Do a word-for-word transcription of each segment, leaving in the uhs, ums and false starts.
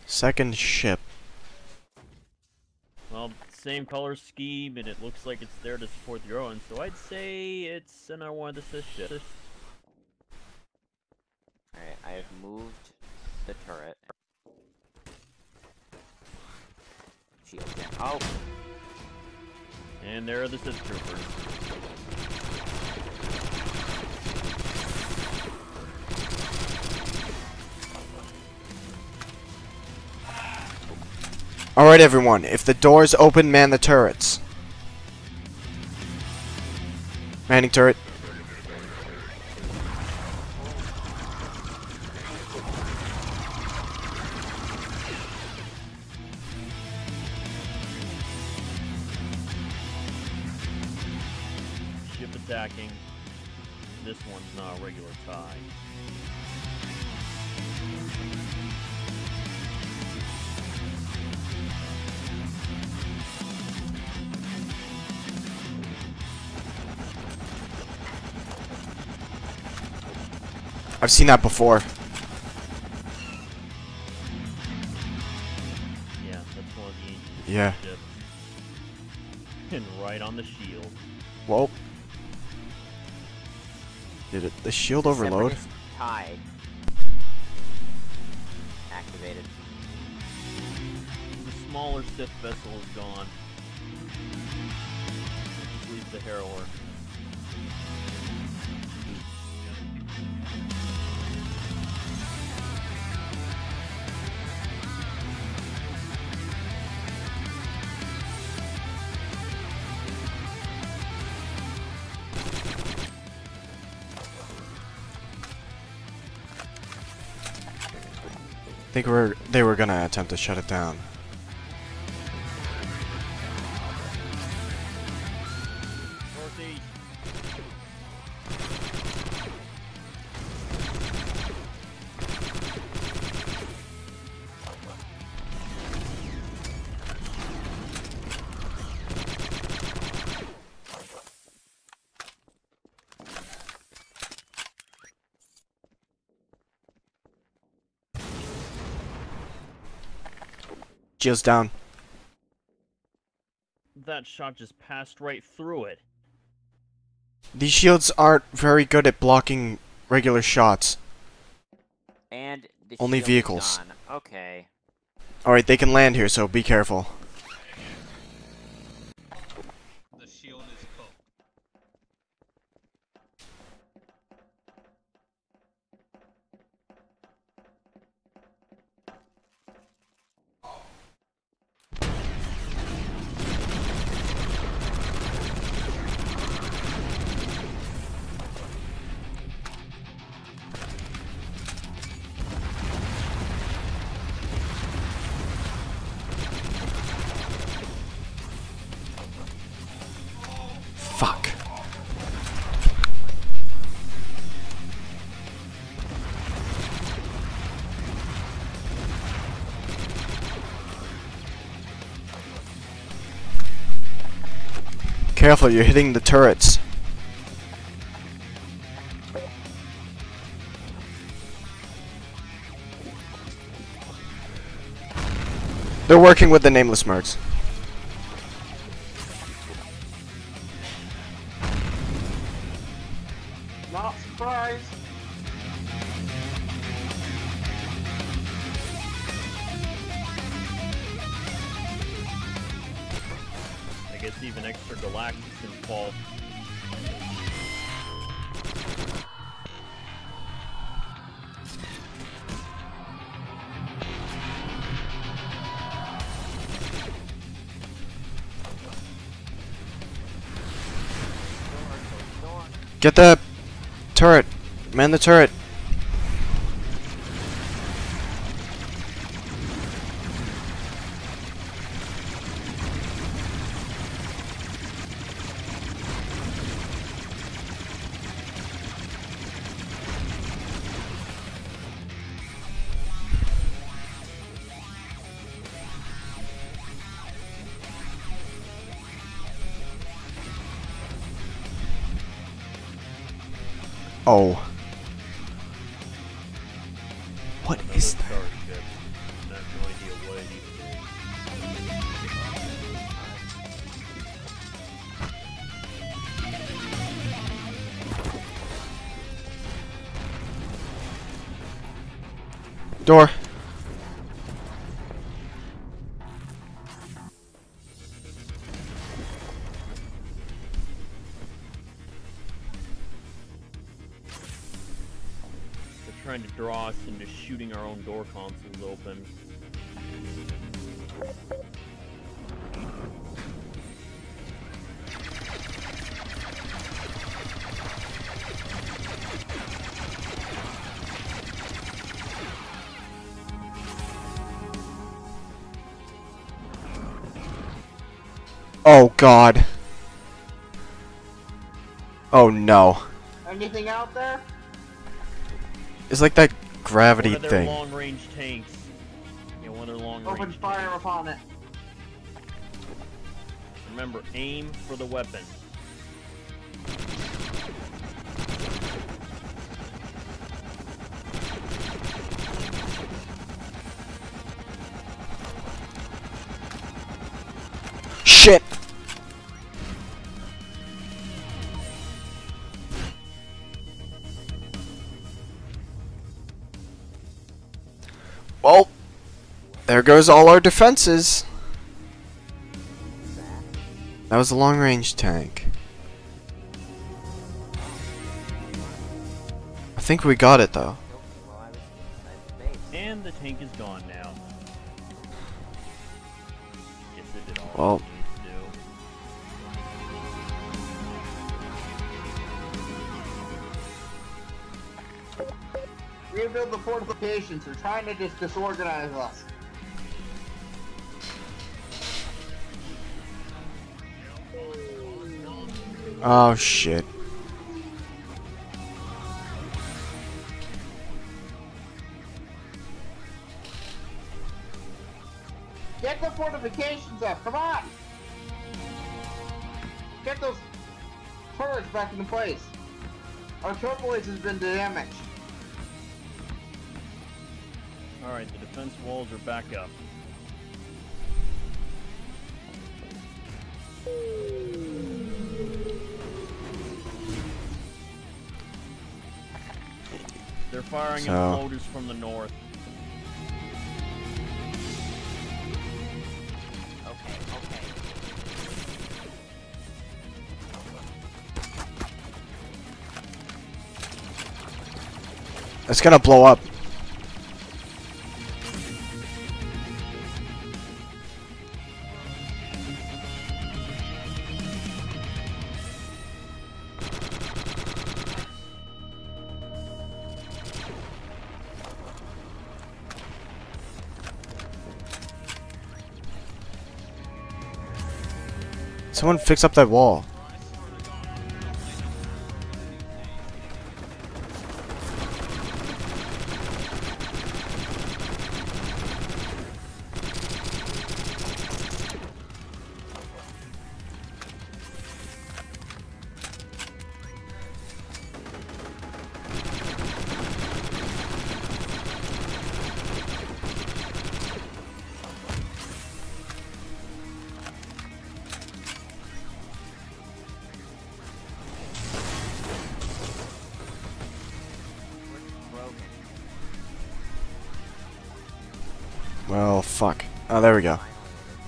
Second ship. Well, same color scheme, and it looks like it's there to support your own, so I'd say it's another one of the Sith ships. Alright, I have moved the turret. Shield down. Oh! And there are the Sith troopers. Alright everyone, if the doors open, man the turrets. Manning turret. Ship attacking. This one's not a regular tie. I've seen that before. Yeah, that's one of the ancient Yeah. ships. And right on the shield. Whoa. Did it the shield overload? Separatist tie. Activated. The smaller Sith vessel is gone. Just leaves the Harrower. I think we're they were gonna attempt to shut it down. Northeast. Shield's down. That shot just passed right through it. These shields aren't very good at blocking regular shots. And the Only shield is vehicles. gone. Okay. Alright, they can land here, so be careful. The shield is cooked. Fuck. Careful, you're hitting the turrets. They're working with the nameless mercs. Not surprised. I guess even extra Galactus can fall. Get the turret. Man the turret. Oh. What is that? Starship. That's No idea what it even is. Door. They're trying to draw us into shooting our own door consoles open. Oh god. Oh no. Anything out there? It's like that gravity One of their thing. long-range tanks. Yeah, one of their long-range Open fire tanks. upon it. Remember, aim for the weapon. Shit! Well, there goes all our defenses. That was a long-range tank. I think we got it though. While I was inside the base. And the tank is gone now. Guess it did all Well. it needs to do. Rebuild the fortifications. They're trying to just disorganize us. Oh shit. Get the fortifications up. Come on. Get those turrets back into place. Our turboids has been damaged. Alright, the defense walls are back up. They're firing So- at floaters from the north. Okay, okay. It's gonna blow up. Someone fix up that wall. Broken. Well, fuck. Oh, there we go. Finally,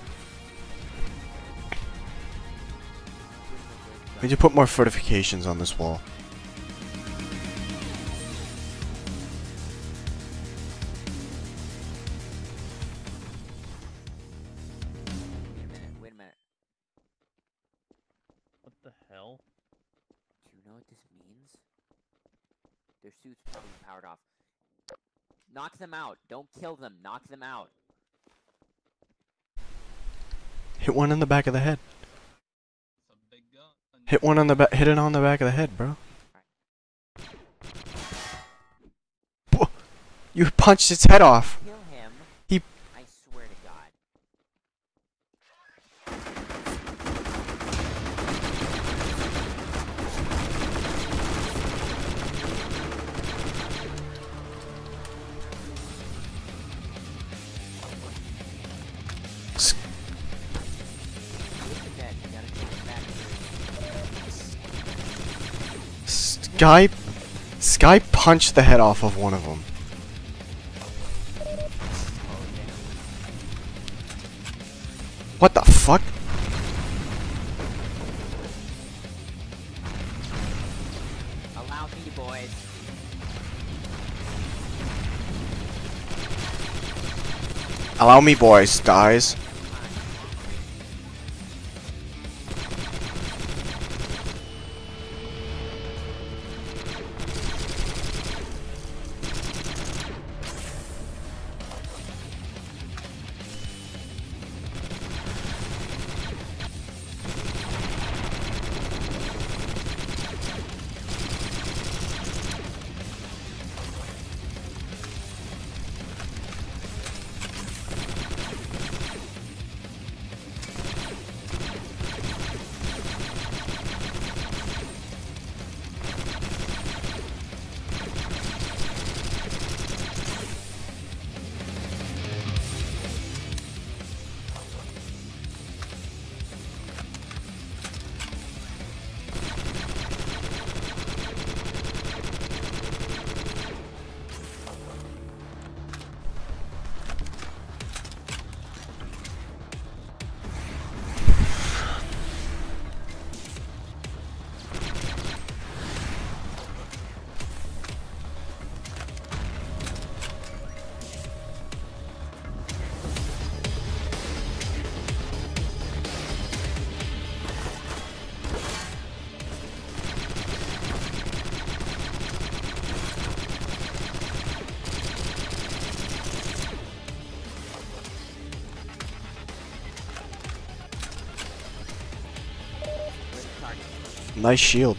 We need to put more fortifications on this wall. wait a minute, wait a minute. What the hell? Do you know what this means? Their suits probably powered off. Knock them out. Don't kill them. Knock them out. Hit one in the back of the head. It's a big gun. Hit one on the back. Hit it on the back of the head, bro. Wha- You punched its head off. Kill him. He- I swear to God. guy, this guy punched the head off of one of them. What the fuck? Allow me, boys. Allow me, boys, guys. Nice shield.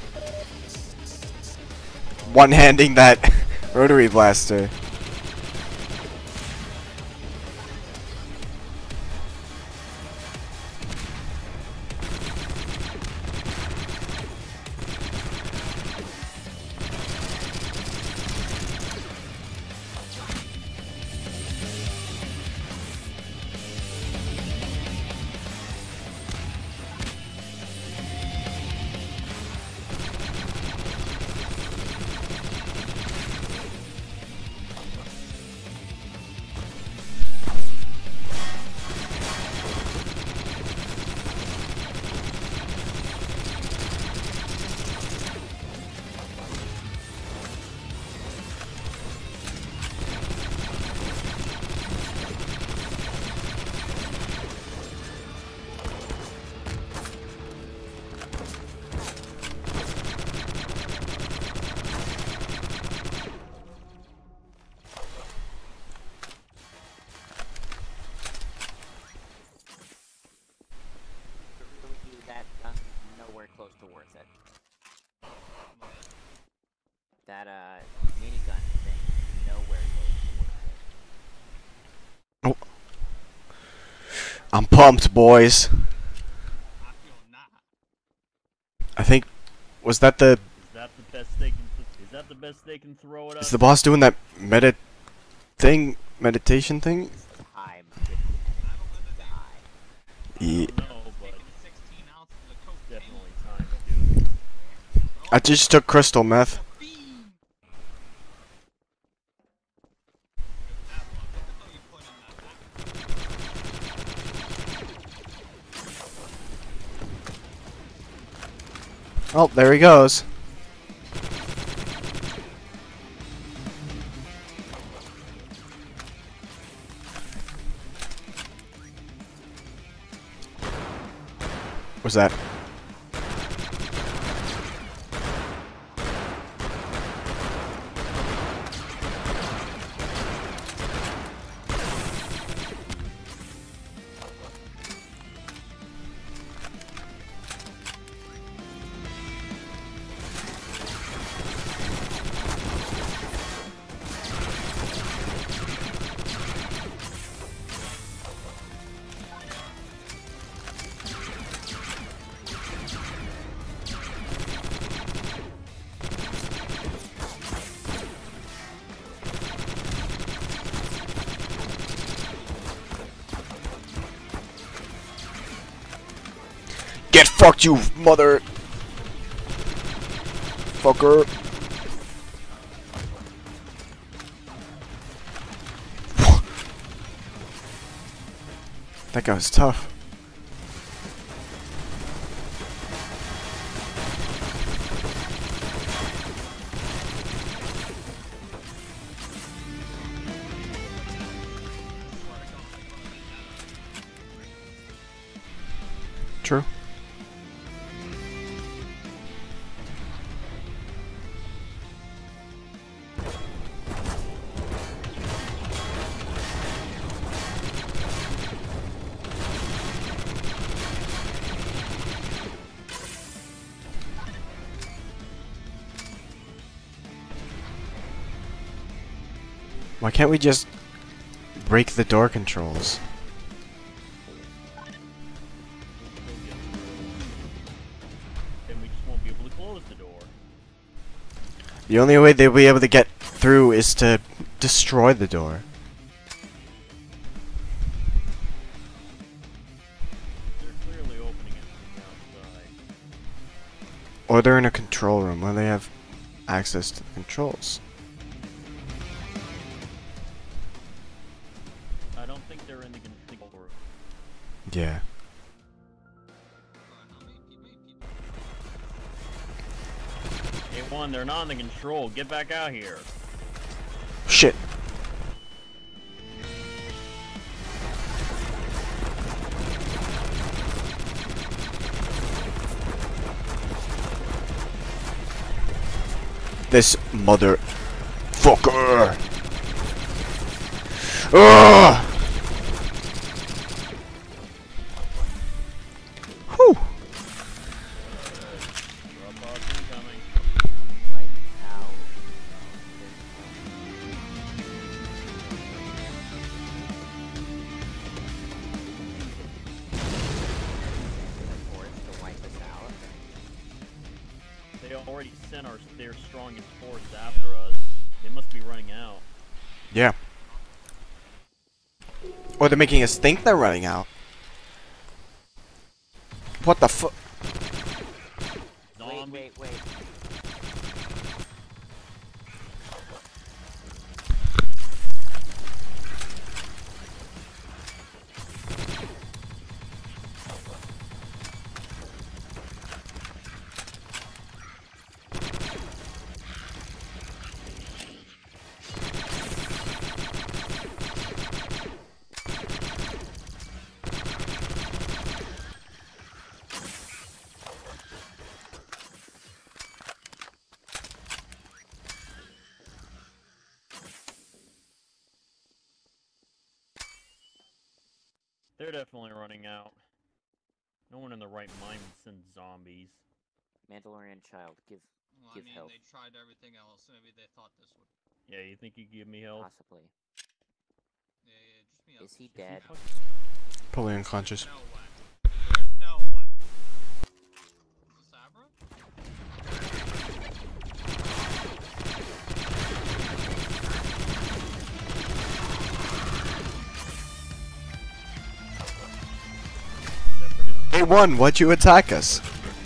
One-handing that rotary blaster. That gun nowhere close to worth it. That uh minigun thing nowhere close to worth it. Oh. I'm pumped, boys. I feel not. I think was that the Is that the best they can? Is that the best they can throw it up? is the boss doing that meta thing, meditation thing? Time to I don't know that they Yeah. No, but taking sixteen ounces of cocaine. definitely time to do this. I just took crystal meth. Fiend. That one, what the hell you put in that? Oh, there he goes. What's that? Get fucked, you mother fucker. That guy was tough. True. Why can't we just break the door controls? Then we just won't be able to close the door. The only way they'll be able to get through is to destroy the door. They're clearly opening it from the outside. Or they're in a control room where they have access to the controls. I don't think they're in the control room. Yeah. Hey, one, they're not in the control. Get back out here. Shit. This mother fucker. Ugh. Whew. Drop pods incoming. Like how? Force to wipe us out. They already sent our their strongest force after us. They must be running out. Yeah. Or they're making us think they're running out. What the fu- Wait, Zombie. wait, wait. They're definitely running out. No one in the right mind would send zombies. Mandalorian child, give Well, I Give mean, help. they tried everything else. Maybe they thought this would. Yeah, you think you could give me help? possibly. Yeah, yeah, just me. Is he Is he dead? fucking- Probably unconscious. No way. There's no way. Is this Abra? Separatist? Hey, one, why'd you attack us?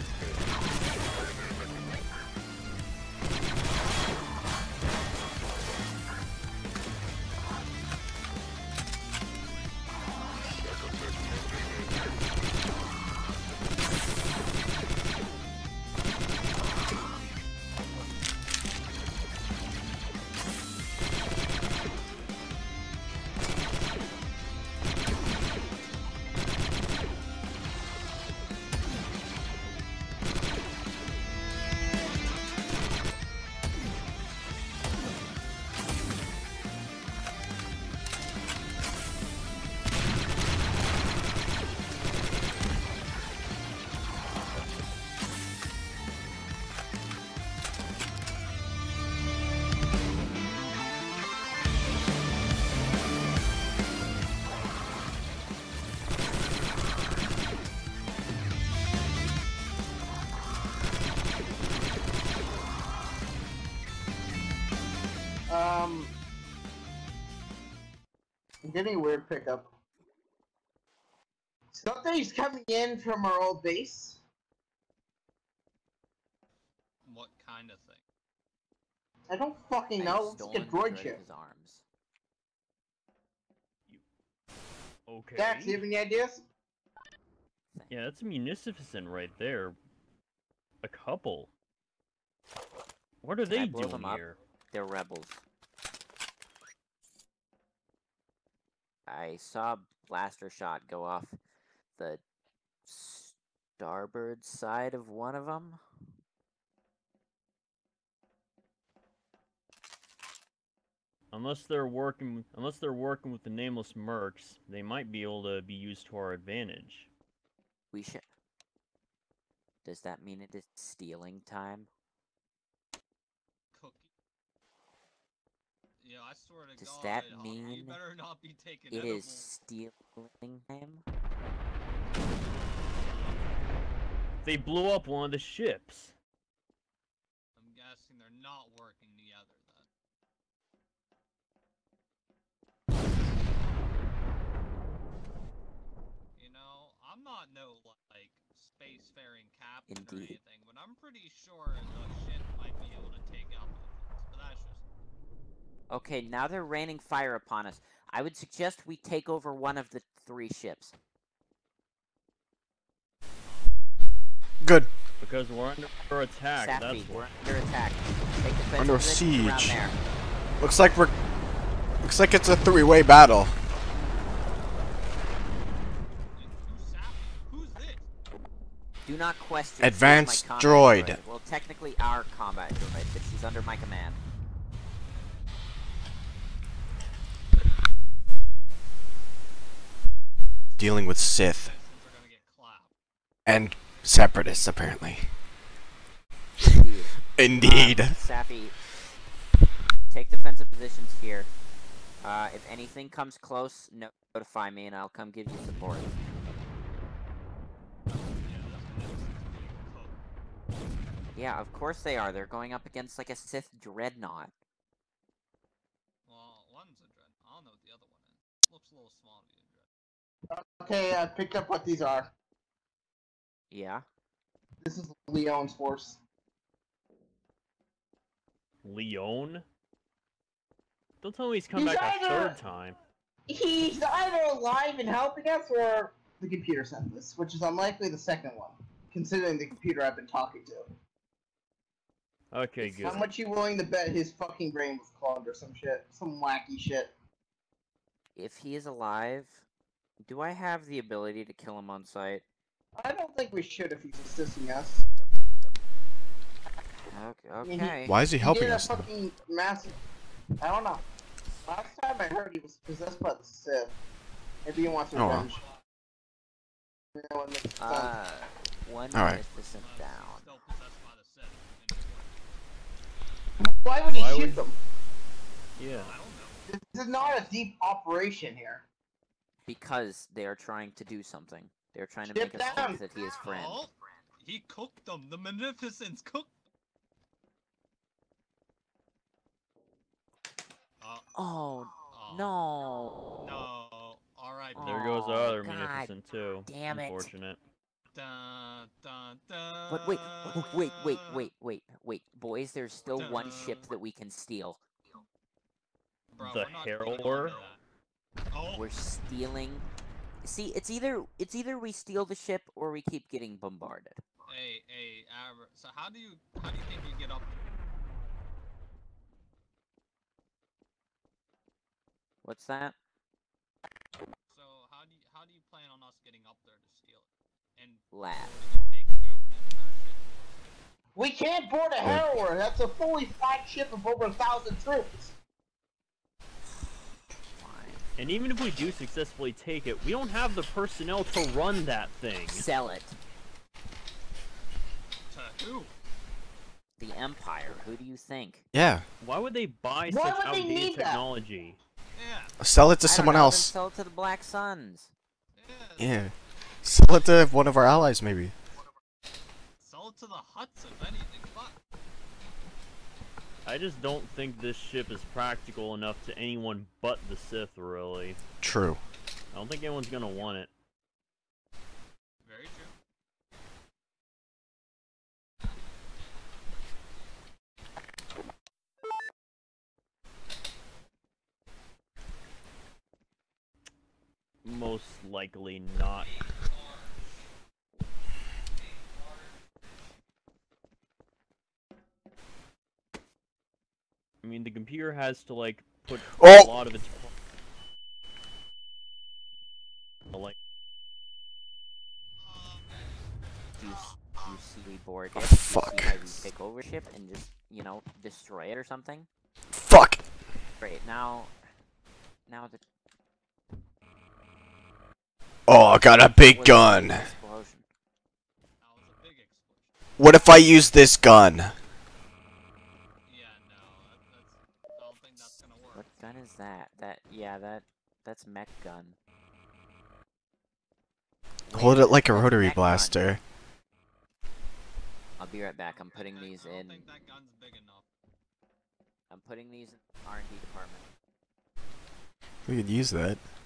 Um, I'm getting a weird pickup. Something's coming in from our old base. What kind of thing? I don't fucking I've know. Let's stolen get the droid thread of ship. his arms. Okay. Dax, do you have any ideas? Yeah, that's a munificent right there. A couple. What are Can I they blow doing them up? here? They're rebels. I saw a blaster shot go off the starboard side of one of them. Unless they're working, unless they're working with the nameless mercs, they might be able to be used to our advantage. We should. Does that mean it is stealing time? Cookie. Yeah, I swear to Does God, that uh, you mean better not be taking It edibles. is stealing time? They blew up one of the ships. I'm guessing they're not working together then. You know, I'm not no like spacefaring captain or Indeed. anything, but I'm pretty sure the ship might be able to take out movements. But that's just Okay, now they're raining fire upon us. I would suggest we take over one of the three ships. Good. Because we're under attack, Safi, that's we're what. under attack. Take defensive Under positions around siege. there. Looks like we're. Looks like it's a three-way battle. who's Sappy? Who's this? Do not question. Advanced she's my combat droid. Well, technically our combat droid, but she's under my command. Dealing with Sith Since we're gonna get clapped. and separatists, apparently. Indeed. Indeed. Um, Safi, take defensive positions here. Uh, if anything comes close, no- notify me and I'll come give you support. Yeah, this is being cooked. Yeah, of course they are. They're going up against like a Sith dreadnought. Well, one's a dread. I don't know what the other one is. Looks a little small to be a dread. Okay, I picked up what these are. Yeah. This is Leon's force. Leon? Don't tell me he's come He's back a either- third time. He's either alive and helping us, or the computer sent this, which is unlikely the second one, considering the computer I've been talking to. Okay, good. How much you willing to bet his fucking brain was clogged or some shit? Some wacky shit. If he is alive, do I have the ability to kill him on sight? I don't think we should if he's assisting us. Okay. mean, he- okay. Why is he helping he did us? a though? fucking massive... I don't know. Last time I heard he was possessed by the Sith. Maybe he wants Oh, well. revenge. You know, it makes sense. Uh, one Alright. Magnificent Uh, down. Still possessed by the Sith. And- Why would he Why shoot would- them? Yeah. I don't know. This is not a deep operation here. Because they are trying to do something. They're trying to Ship make us down. think that he is friend. Oh, he cooked them. The Magnificents cooked. Uh, Oh, oh, no. No. All right. Oh, There goes our other God Munificent too. damn it. Unfortunate. Dun, dun, dun, But wait, w- wait, wait, wait, wait, wait. Boys, there's still one ship Duh. that we can steal. Bro, The we're not getting Harrower? onto that. Oh, We're stealing... See, it's either it's either we steal the ship or we keep getting bombarded. hey, hey, Aver. So how do you how do you think you get up there? What's that? So how do you how do you plan on us getting up there to steal it? And Lad. boarding and taking over the entire ship? We can't board a Harrower. That's a fully flagged ship of over a thousand troops. Fine. And even if we do successfully take it, we don't have the personnel to run that thing. Sell it. To who? The Empire. Who do you think? Yeah. Why would they buy Why such would they outdated need that? technology? Yeah, Sell it to I don't someone know, then else. Sell it to the Black Suns. yeah. Yeah. Sell it to one of our allies, maybe. Sell it to the Huts if anything. Fuck. I just don't think this ship is practical enough to anyone but the Sith, really. True. I don't think anyone's gonna want it. Very true. most likely not. I mean, the computer has to like put Oh! a lot of its like. Do you, s- do you see we board Oh, it? Do you fuck. see how we take over ship and just, you know, destroy it or something? Fuck! Great, now... Now the... Oh, I got a big what gun. was the explosion? That was a big explosion. What if I use this gun? Yeah, no, that, that's. I don't think that's gonna work. What gun is that? That, yeah, that, that's mech gun. Wait Hold a it like a minute, that's rotary mech gun. blaster. I'll be right back, I'm putting I- these I don't in... think that gun's big enough. I'm putting these in the R and D department. We could use that.